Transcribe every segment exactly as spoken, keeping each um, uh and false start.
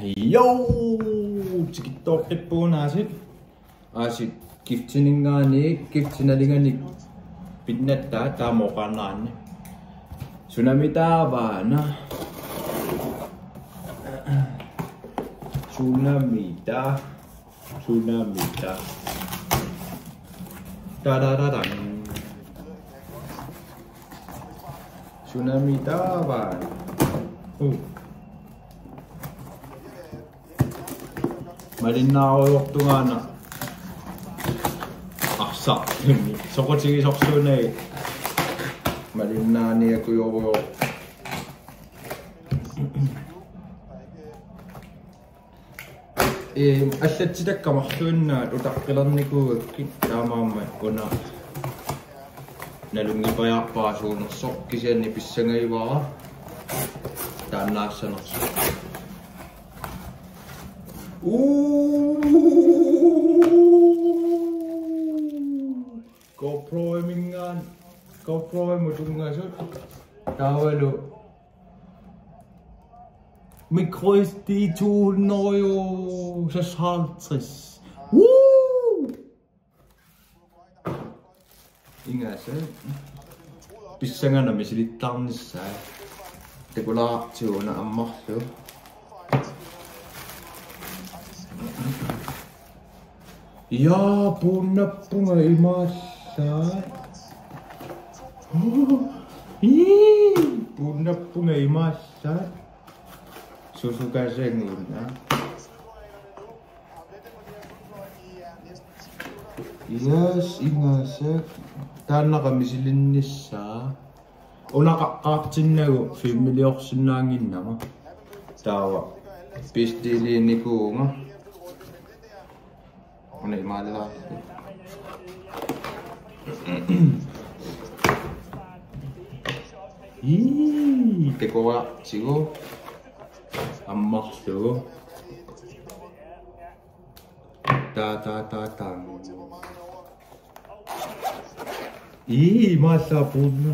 Jo, tikitokippuun asit. Asit giftiningaani, giftinalingani pinnattaa taamoqarnaanni. Tsunamitaavaana. Tsunamita. Tsunamita. Tadadadang. Tsunamitaavaana. Oh. Malinnaaquyuqtungaana arsa soqutigisorsuunagi malinnaaniakuyoruyo e аллатсилаккамарлуиннаат утаққилерникуугаккит таамаама уна налунгипаярпаасуунерсоқ кисианни писсангаюара тааннаассанерсо GoPro mingan GoPro mutungasut tawalu mikro S D to hundrede seksoghalvtreds. Woo! Ingase pissangana misilittarnissa tekulaartiuna ammarlu ja punnappunga imaassa. Punnappunga imaassa. Susukasenguna. Yes, ingase. Taannaqa misilinnissaa. Unaqaqqaartinnagu familiorsinnaanginnama. Taawa pistiliinnikuunga. Ona imalla. Ih, tekoa sigo. Ammarlu. Ta ta ta ta. Ih, massa punna.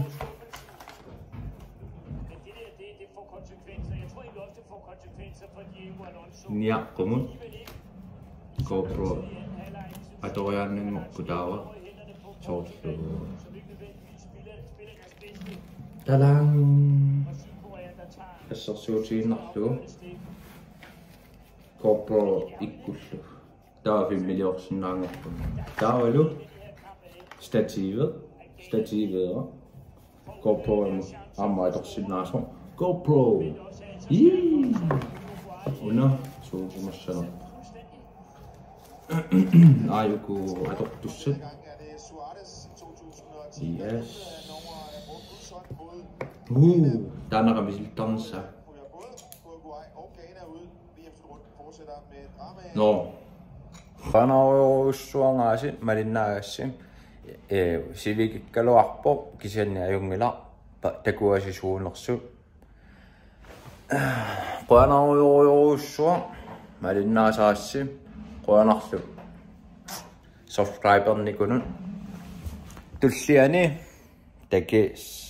Niakkumut. GoPro. Atorianen mokkutawa. Sorsu. Talang. Assorsuutiinnerlu. GoPro ikkullu. Taafimiliorsinnaangerpun. Taavalu. Stativet. Stativet. GoPro ammaitersinnaasor. GoPro. Ii. Una suukumassana. Ayuku adoptusset. Yes. Uh, taannaqa misilittarnissa. No. Qanaruussuangaasit malinnaagaassin ee sivikikkaluarpo kisianni ajungila takuasisuunersu. Qanaruussuang malinnaasaassim qoanarlu subscribernikunun tulliani takis